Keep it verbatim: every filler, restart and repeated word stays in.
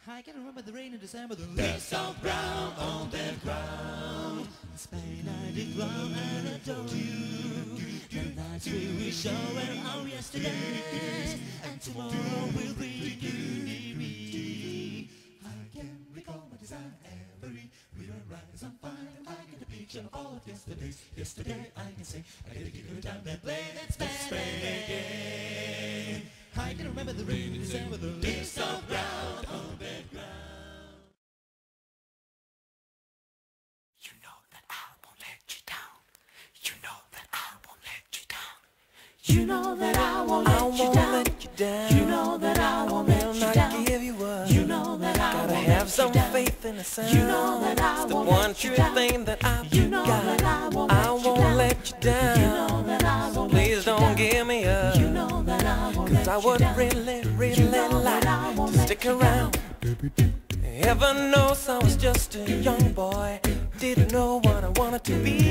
I can remember the rain in December, the leaves all brown on that ground. In Spain I did love and adore you. The nights we will show were our yesterdays, and tomorrow will bring you near me. I can recall my design every rise on fire. I get a picture of all of yesterdays. Yesterday I can say I get a good time and play that Spain again. I can remember the rain in December, the leaves all brown on that ground. You know that I won't let you down. You know that I won't let you down. You know that I won't let you down. Let you down. You know that I won't let you down. Give you up. You know that I Gotta won't have let some you down. faith in the sound. You know that I It's the won't one let you true down. thing that I've You know got. that I won't I let you won't down. let you down. You know that I won't Please let you don't down. give me up. You know that I won't let Cause I you would down. really, really You know that I like won't to let stick you around. down. Heaven knows I was just a young boy. Didn't know what I wanted to be.